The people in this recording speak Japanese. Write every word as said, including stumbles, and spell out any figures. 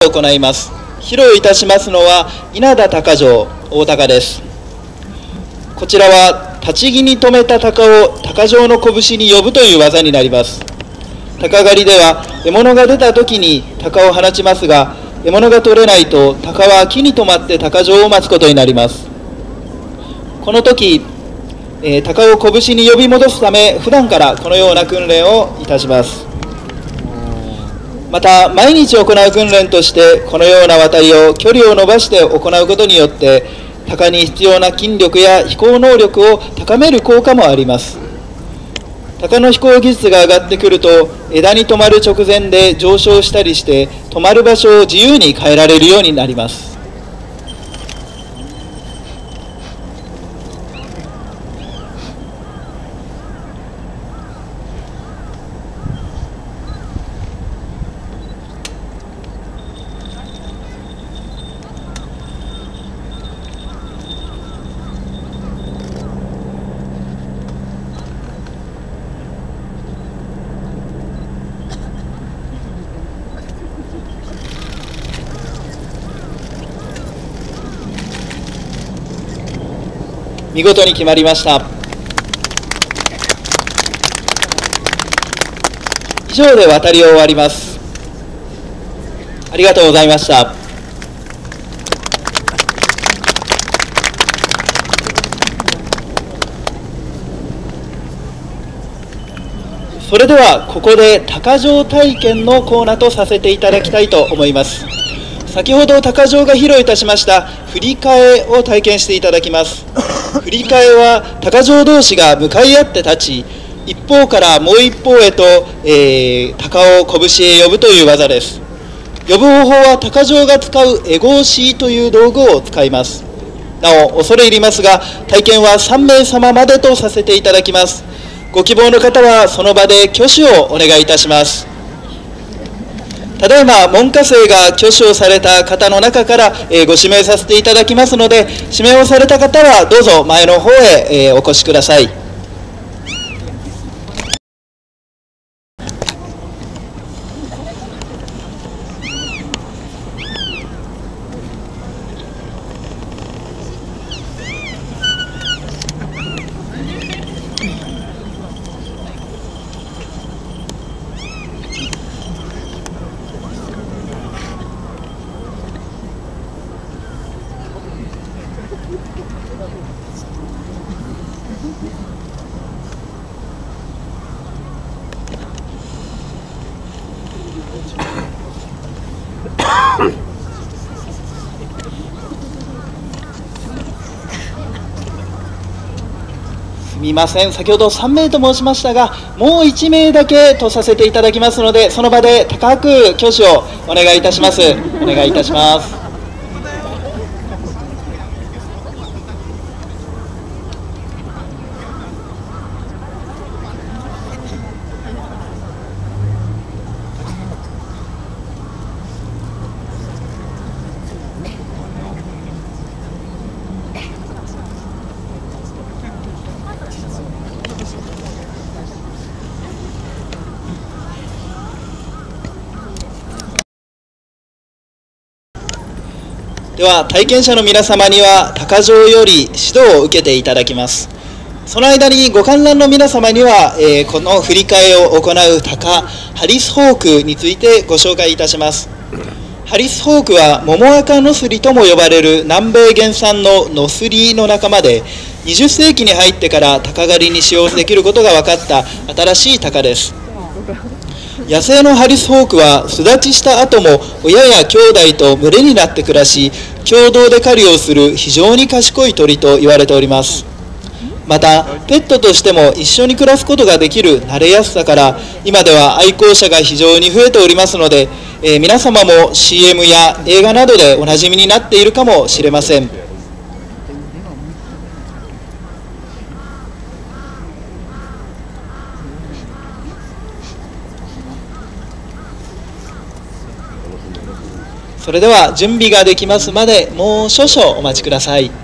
行います。披露いたしますのは稲田鷹匠大鷹です。こちらは立ち木に留めた鷹を鷹匠の拳に呼ぶという技になります。鷹狩りでは獲物が出た時に鷹を放ちますが、獲物が取れないと鷹は木に止まって鷹匠を待つことになります。この時、えー、鷹を拳に呼び戻すため普段からこのような訓練をいたします。また毎日行う訓練としてこのような渡りを距離を伸ばして行うことによって鷹に必要な筋力や飛行能力を高める効果もあります。鷹の飛行技術が上がってくると枝に止まる直前で上昇したりして止まる場所を自由に変えられるようになります。見事に決まりました。以上で渡りを終わります。ありがとうございました。それではここで鷹匠体験のコーナーとさせていただきたいと思います。先ほど鷹匠が披露いたしました振り替えを体験していただきます。振り替えは鷹匠同士が向かい合って立ち、一方からもう一方へと、えー、鷹を拳へ呼ぶという技です。呼ぶ方法は鷹匠が使うエゴ押しという道具を使います。なお恐れ入りますが体験はさんめいさままでとさせていただきます。ご希望の方はその場で挙手をお願いいたします。ただいま門下生が挙手をされた方の中から、えー、ご指名させていただきますので、指名をされた方はどうぞ前の方へ、えー、お越しください。すみません、先ほどさんめいと申しましたが、もういちめいだけとさせていただきますので、その場で高く挙手をお願いいたします。お願いいたします。では体験者の皆様には鷹匠より指導を受けていただきます。その間にご観覧の皆様には、えー、この振り替えを行う鷹ハリスホークについてご紹介いたします。ハリスホークはモモアカノスリとも呼ばれる南米原産のノスリの仲間で、にじゅっせいきに入ってから鷹狩りに使用できることが分かった新しい鷹です。野生のハリスホークは巣立ちした後も親や兄弟と群れになって暮らし、共同で狩りをする非常に賢い鳥と言われております。またペットとしても一緒に暮らすことができる慣れやすさから、今では愛好者が非常に増えておりますので、えー、皆様も シーエム や映画などでおなじみになっているかもしれません。それでは準備ができますまでもう少々お待ちください。